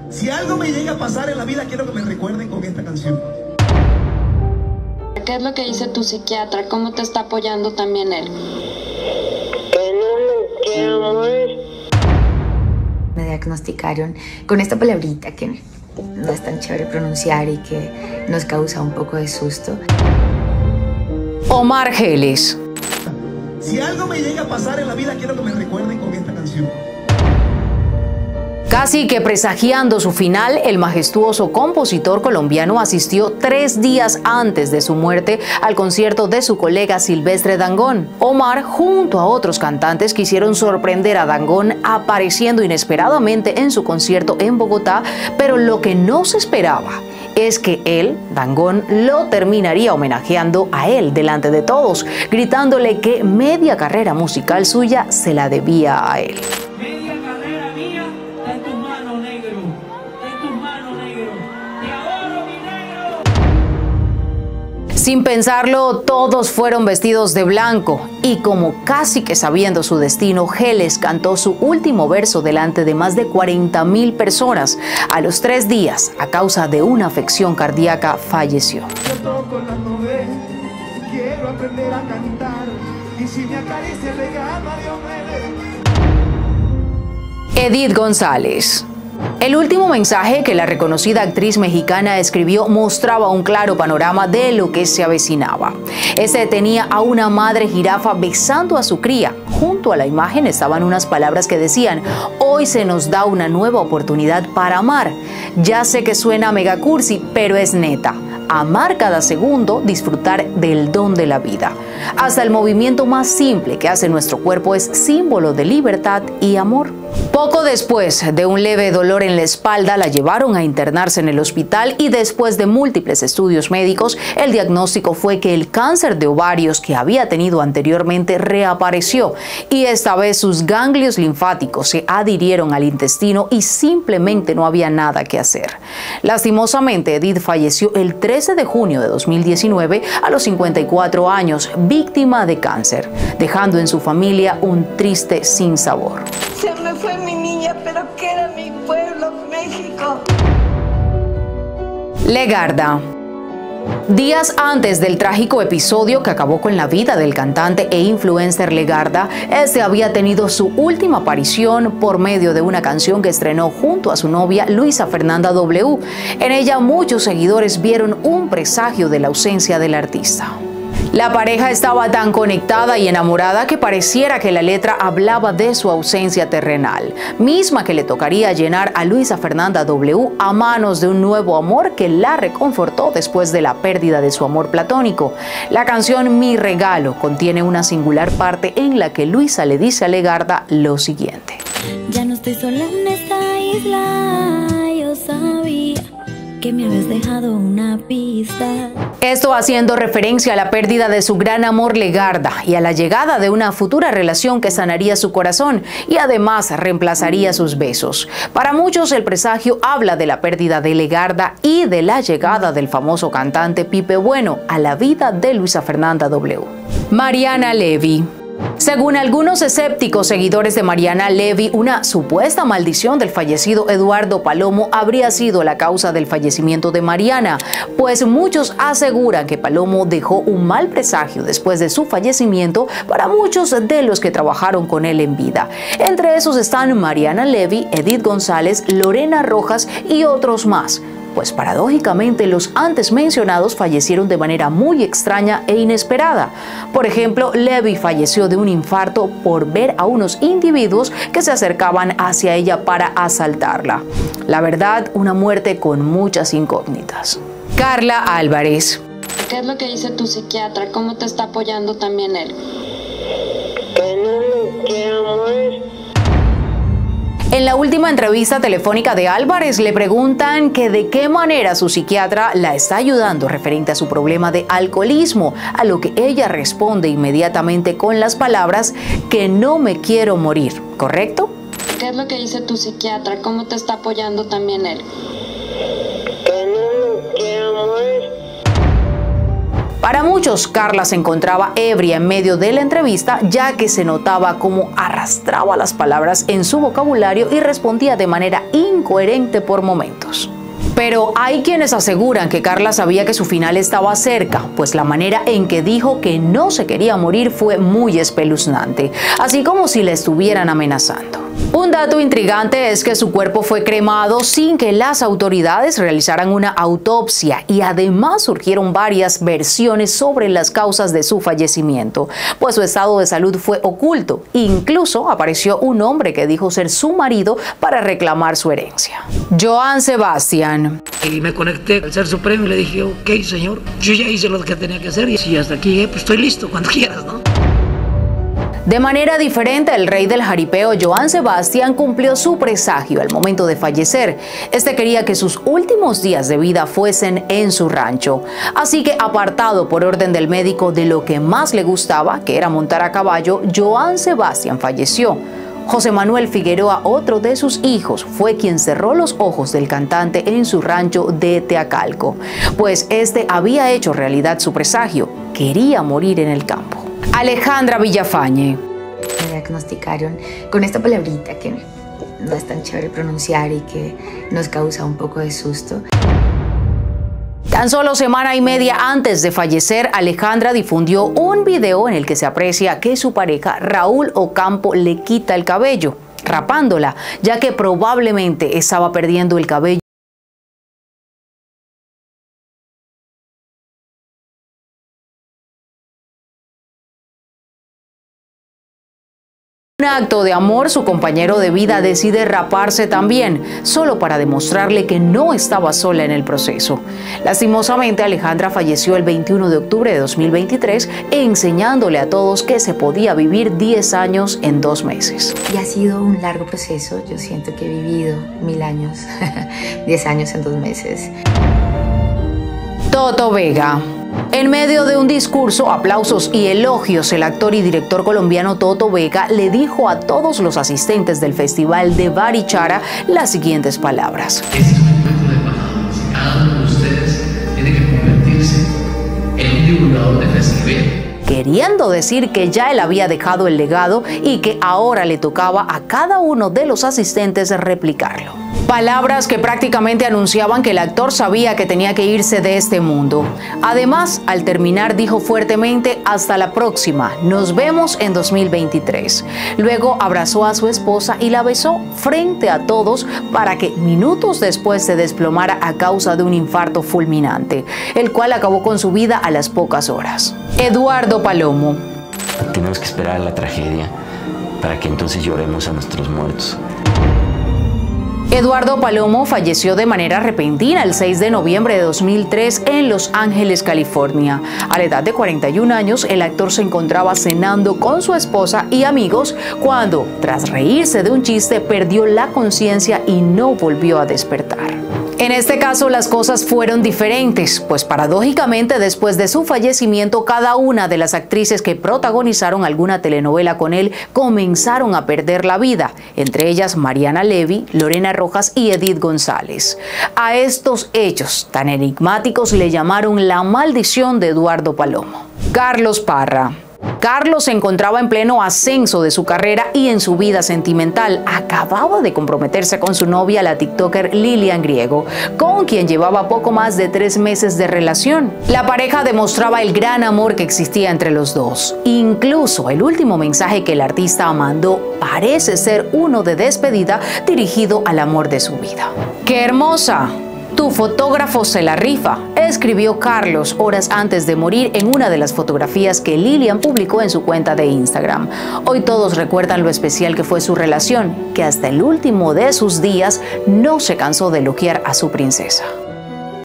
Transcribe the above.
Si algo me llega a pasar en la vida, quiero que me recuerden con esta canción. ¿Qué es lo que dice tu psiquiatra? ¿Cómo te está apoyando también él? Que no me quiero morir. Me diagnosticaron con esta palabrita que no es tan chévere pronunciar y que nos causa un poco de susto. Omar Geles. Si algo me llega a pasar en la vida, quiero que me recuerden con esta canción. Casi que presagiando su final, el majestuoso compositor colombiano asistió 3 días antes de su muerte al concierto de su colega Silvestre Dangond. Omar, junto a otros cantantes, quisieron sorprender a Dangond apareciendo inesperadamente en su concierto en Bogotá, pero lo que no se esperaba es que él, Dangond, lo terminaría homenajeando a él delante de todos, gritándole que media carrera musical suya se la debía a él. Sin pensarlo, todos fueron vestidos de blanco y como casi que sabiendo su destino, Geles cantó su último verso delante de más de 40.000 personas. A los 3 días, a causa de una afección cardíaca, falleció. Yo toco la novela, quiero aprender a cantar, y si me acaricia el regalo, Dios me dé. Edith González. El último mensaje que la reconocida actriz mexicana escribió mostraba un claro panorama de lo que se avecinaba. Este tenía a una madre jirafa besando a su cría. Junto a la imagen estaban unas palabras que decían: hoy se nos da una nueva oportunidad para amar. Ya sé que suena mega cursi, pero es neta. Amar cada segundo, disfrutar del don de la vida. Hasta el movimiento más simple que hace nuestro cuerpo es símbolo de libertad y amor. Poco después de un leve dolor en la espalda, la llevaron a internarse en el hospital y después de múltiples estudios médicos, el diagnóstico fue que el cáncer de ovarios que había tenido anteriormente reapareció y esta vez sus ganglios linfáticos se adhirieron al intestino y simplemente no había nada que hacer. Lastimosamente, Edith falleció el 13 de junio de 2019 a los 54 años, víctima de cáncer, dejando en su familia un triste sinsabor. Se me fue mi niña, pero queda mi pueblo, México. Legarda. Días antes del trágico episodio que acabó con la vida del cantante e influencer Legarda, este había tenido su última aparición por medio de una canción que estrenó junto a su novia Luisa Fernanda W. En ella muchos seguidores vieron un presagio de la ausencia del artista. La pareja estaba tan conectada y enamorada que pareciera que la letra hablaba de su ausencia terrenal, misma que le tocaría llenar a Luisa Fernanda W a manos de un nuevo amor que la reconfortó después de la pérdida de su amor platónico. La canción Mi Regalo contiene una singular parte en la que Luisa le dice a Legarda lo siguiente: ya no estoy sola en esta isla, yo sabía que me habías dejado una pista. Esto haciendo referencia a la pérdida de su gran amor Legarda y a la llegada de una futura relación que sanaría su corazón y además reemplazaría sus besos. Para muchos el presagio habla de la pérdida de Legarda y de la llegada del famoso cantante Pipe Bueno a la vida de Luisa Fernanda W. Mariana Levy. Según algunos escépticos seguidores de Mariana Levy, una supuesta maldición del fallecido Eduardo Palomo habría sido la causa del fallecimiento de Mariana, pues muchos aseguran que Palomo dejó un mal presagio después de su fallecimiento para muchos de los que trabajaron con él en vida. Entre esos están Mariana Levy, Edith González, Lorena Rojas y otros más. Pues paradójicamente los antes mencionados fallecieron de manera muy extraña e inesperada. Por ejemplo, Levy falleció de un infarto por ver a unos individuos que se acercaban hacia ella para asaltarla. La verdad, una muerte con muchas incógnitas. Carla Álvarez. ¿Qué es lo que dice tu psiquiatra? ¿Cómo te está apoyando también él? Que no me quiero morir. En la última entrevista telefónica de Álvarez le preguntan que de qué manera su psiquiatra la está ayudando referente a su problema de alcoholismo, a lo que ella responde inmediatamente con las palabras que no me quiero morir, ¿correcto? ¿Qué es lo que dice tu psiquiatra? ¿Cómo te está apoyando también él? Que no me quiero morir. Para muchos, Carla se encontraba ebria en medio de la entrevista, ya que se notaba cómo arrastraba las palabras en su vocabulario y respondía de manera inconsciente incoherente por momentos. Pero hay quienes aseguran que Carla sabía que su final estaba cerca, pues la manera en que dijo que no se quería morir fue muy espeluznante, así como si la estuvieran amenazando. Un dato intrigante es que su cuerpo fue cremado sin que las autoridades realizaran una autopsia y además surgieron varias versiones sobre las causas de su fallecimiento, pues su estado de salud fue oculto. Incluso apareció un hombre que dijo ser su marido para reclamar su herencia. Joan Sebastián. Y me conecté al Ser Supremo y le dije, ok, señor, yo ya hice lo que tenía que hacer y si hasta aquí llegué, pues estoy listo cuando quieras, ¿no? De manera diferente, el rey del jaripeo, Joan Sebastián, cumplió su presagio al momento de fallecer. Este quería que sus últimos días de vida fuesen en su rancho. Así que, apartado por orden del médico de lo que más le gustaba, que era montar a caballo, Joan Sebastián falleció. José Manuel Figueroa, otro de sus hijos, fue quien cerró los ojos del cantante en su rancho de Teacalco, pues este había hecho realidad su presagio, quería morir en el campo. Alejandra Villafañe. Me diagnosticaron con esta palabrita que no es tan chévere pronunciar y que nos causa un poco de susto. Tan solo semana y media antes de fallecer, Alejandra difundió un video en el que se aprecia que su pareja, Raúl Ocampo, le quita el cabello, rapándola, ya que probablemente estaba perdiendo el cabello. En un acto de amor, su compañero de vida decide raparse también, solo para demostrarle que no estaba sola en el proceso. Lastimosamente, Alejandra falleció el 21 de octubre de 2023, enseñándole a todos que se podía vivir 10 años en 2 meses. Y ha sido un largo proceso, yo siento que he vivido 1000 años, 10 años en 2 meses. Toto Vega. En medio de un discurso, aplausos y elogios, el actor y director colombiano Toto Vega le dijo a todos los asistentes del Festival de Barichara las siguientes palabras. Este es un momento de palabras. Cada uno de ustedes tiene que convertirse en un divulgador de festival. Queriendo decir que ya él había dejado el legado y que ahora le tocaba a cada uno de los asistentes replicarlo. Palabras que prácticamente anunciaban que el actor sabía que tenía que irse de este mundo. Además, al terminar dijo fuertemente: hasta la próxima, nos vemos en 2023. Luego abrazó a su esposa y la besó frente a todos para que minutos después se desplomara a causa de un infarto fulminante, el cual acabó con su vida a las pocas horas. Eduardo Palomo. Tenemos que esperar a la tragedia para que entonces lloremos a nuestros muertos. Eduardo Palomo falleció de manera repentina el 6 de noviembre de 2003 en Los Ángeles, California. A la edad de 41 años, el actor se encontraba cenando con su esposa y amigos cuando, tras reírse de un chiste, perdió la conciencia y no volvió a despertar. En este caso, las cosas fueron diferentes, pues paradójicamente después de su fallecimiento, cada una de las actrices que protagonizaron alguna telenovela con él comenzaron a perder la vida, entre ellas Mariana Levy, Lorena Rojas y Edith González. A estos hechos tan enigmáticos le llamaron la maldición de Eduardo Palomo. Carlos Parra. Carlos se encontraba en pleno ascenso de su carrera y en su vida sentimental. Acababa de comprometerse con su novia, la tiktoker Lilian Griego, con quien llevaba poco más de 3 meses de relación. La pareja demostraba el gran amor que existía entre los dos. Incluso el último mensaje que el artista mandó parece ser uno de despedida dirigido al amor de su vida. ¡Qué hermosa! Tu fotógrafo se la rifa, escribió Carlos horas antes de morir en una de las fotografías que Lilian publicó en su cuenta de Instagram. Hoy todos recuerdan lo especial que fue su relación, que hasta el último de sus días no se cansó de elogiar a su princesa.